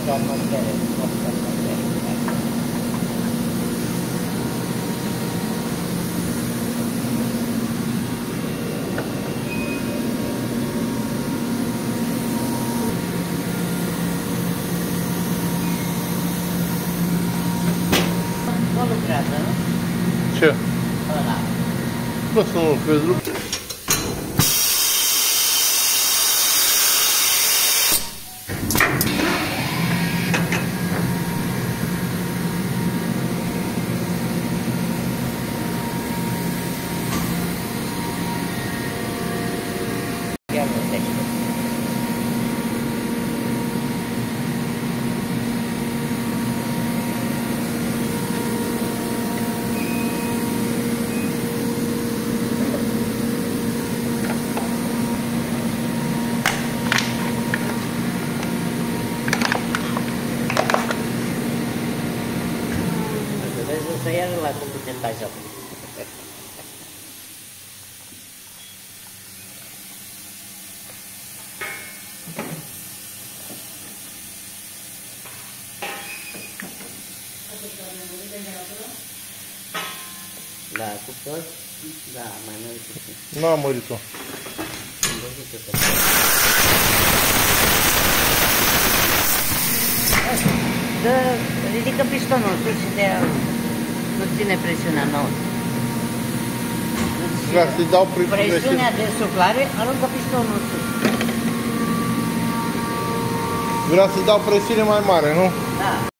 atmosfere, foarte atmosfere. Nu lucrează, nu? Ce? Ăla. Bă, să nu lucrezi. Chiar nu tește. Vezi, să iară la cum te tajat. Da, cu tot? Da, mai mult puțin. N-am mărit-o. Am văzut că se dă, ridică pistonul sus și nu ține presiunea nouă. Vreau să-i dau presiunea de suflare, aruncă pistonul sus. Vreau să-i dau presiune mai mare, nu? Da.